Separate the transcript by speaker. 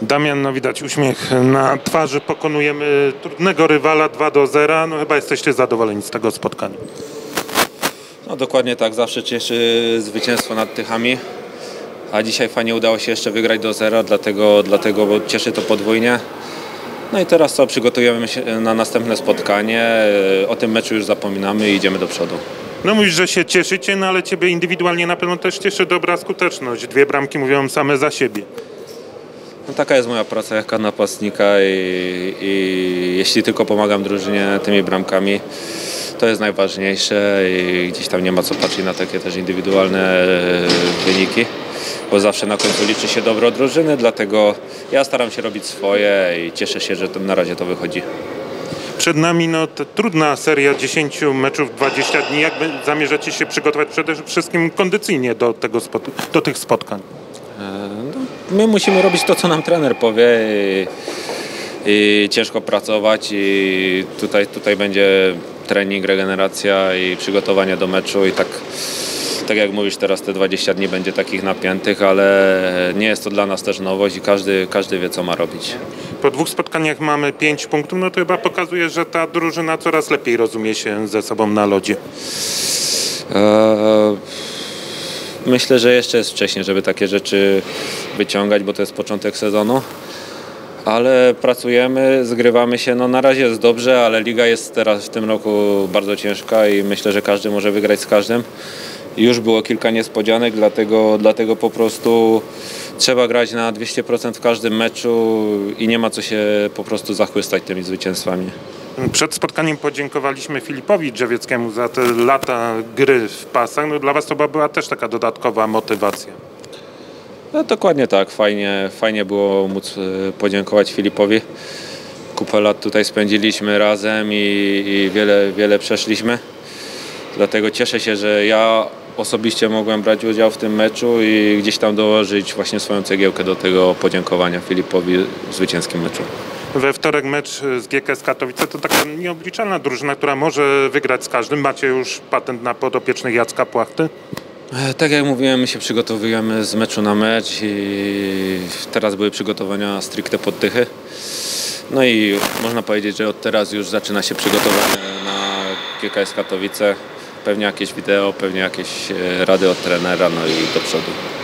Speaker 1: Damian, no widać uśmiech na twarzy, pokonujemy trudnego rywala 2-0. No chyba jesteście zadowoleni z tego spotkania.
Speaker 2: No dokładnie tak, zawsze cieszy zwycięstwo nad Tychami, a dzisiaj fajnie udało się jeszcze wygrać do 0, dlatego cieszy to podwójnie. No i teraz co, przygotujemy się na następne spotkanie, o tym meczu już zapominamy i idziemy do przodu.
Speaker 1: No mówisz, że się cieszycie, no ale ciebie indywidualnie na pewno też cieszy dobra skuteczność. 2 bramki mówią same za siebie.
Speaker 2: No taka jest moja praca jako napastnika i jeśli tylko pomagam drużynie tymi bramkami, to jest najważniejsze i gdzieś tam nie ma co patrzeć na takie też indywidualne wyniki, bo zawsze na końcu liczy się dobro drużyny, dlatego ja staram się robić swoje i cieszę się, że na razie to wychodzi.
Speaker 1: Przed nami trudna seria 10 meczów w 20 dni. Jak zamierzacie się przygotować przede wszystkim kondycyjnie do tych spotkań?
Speaker 2: My musimy robić to, co nam trener powie i ciężko pracować i tutaj będzie trening, regeneracja i przygotowanie do meczu i tak jak mówisz teraz te 20 dni będzie takich napiętych, ale nie jest to dla nas też nowość i każdy wie co ma robić.
Speaker 1: Po 2 spotkaniach mamy 5 punktów, no to chyba pokazuje, że ta drużyna coraz lepiej rozumie się ze sobą na lodzie.
Speaker 2: Myślę, że jeszcze jest wcześnie, żeby takie rzeczy wyciągać, bo to jest początek sezonu. Ale pracujemy, zgrywamy się, no na razie jest dobrze, ale liga jest teraz w tym roku bardzo ciężka i myślę, że każdy może wygrać z każdym. Już było kilka niespodzianek, dlatego po prostu trzeba grać na 200% w każdym meczu i nie ma co się po prostu zachłystać tymi zwycięstwami.
Speaker 1: Przed spotkaniem podziękowaliśmy Filipowi Drzewieckiemu za te lata gry w pasach. No dla was to była też taka dodatkowa motywacja.
Speaker 2: No, dokładnie tak, fajnie było móc podziękować Filipowi. Kupę lat tutaj spędziliśmy razem i wiele przeszliśmy. Dlatego cieszę się, że ja osobiście mogłem brać udział w tym meczu i gdzieś tam dołożyć właśnie swoją cegiełkę do tego podziękowania Filipowi w zwycięskim meczu.
Speaker 1: We wtorek mecz z GKS Katowice to taka nieobliczalna drużyna, która może wygrać z każdym. Macie już patent na podopiecznych Jacka Płachty?
Speaker 2: Tak jak mówiłem, my się przygotowujemy z meczu na mecz i teraz były przygotowania stricte pod Tychy. No i można powiedzieć, że od teraz już zaczyna się przygotowanie na GKS Katowice. Pewnie jakieś wideo, pewnie jakieś rady od trenera, no i do przodu.